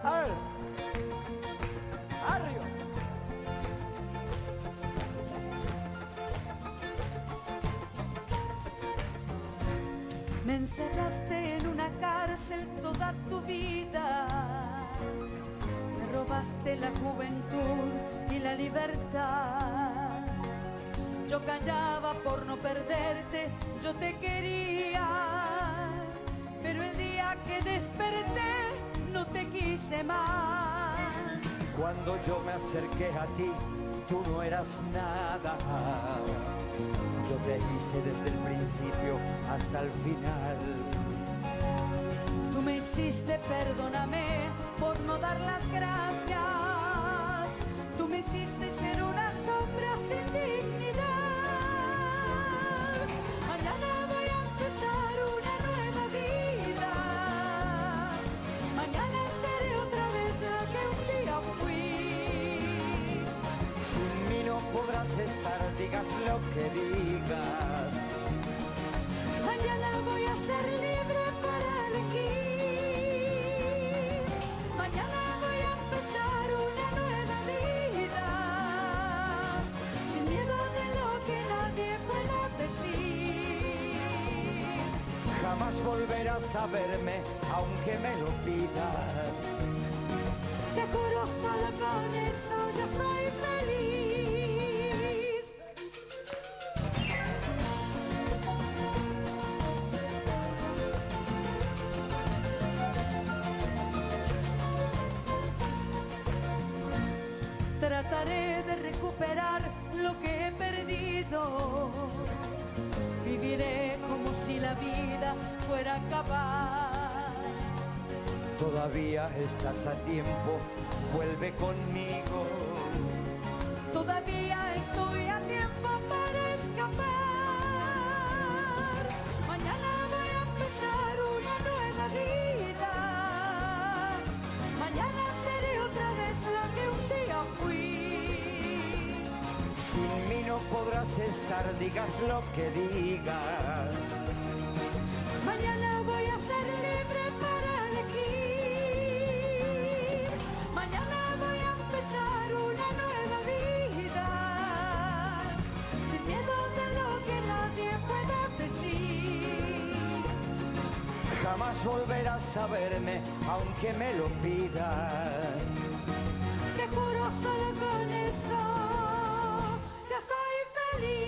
A ver. Arrio. Me encerraste en una cárcel toda tu vida, me robaste la juventud y la libertad. Yo callaba por no perderte, yo te quería, pero el día que desperté no te quise más. Cuando yo me acerqué a ti, tú no eras nada. Yo te hice desde el principio hasta el final. Tú me hiciste, perdóname por no dar las gracias. Tú me hiciste ser una sombra sin dignidad. Mañana voy a empezar una nueva vida. Mañana seré otra vez la que un día fui. Sin mí no podrás estar, digas lo que digas. Mañana voy a ser libre para elegir. Mañana voy a empezar una nueva vida, sin miedo de lo que nadie pueda decir. Jamás volverás a verme, aunque me lo pidas. Te juro, solo con eso yo soy feliz. Trataré de recuperar lo que he perdido. Viviré como si la vida fuera a acabar. Todavía estás a tiempo, vuelve conmigo. Todavía estoy a tiempo para escapar. Mañana voy a empezar una nueva vida. Mañana seré otra vez la que un día fui. Sin mí no podrás estar, digas lo que digas. Mañana voy a ser libre para elegir. Mañana voy a empezar una nueva vida, sin miedo de lo que nadie pueda decir. Jamás volverás a verme, aunque me lo pidas. Te juro, solo con eso ya soy feliz.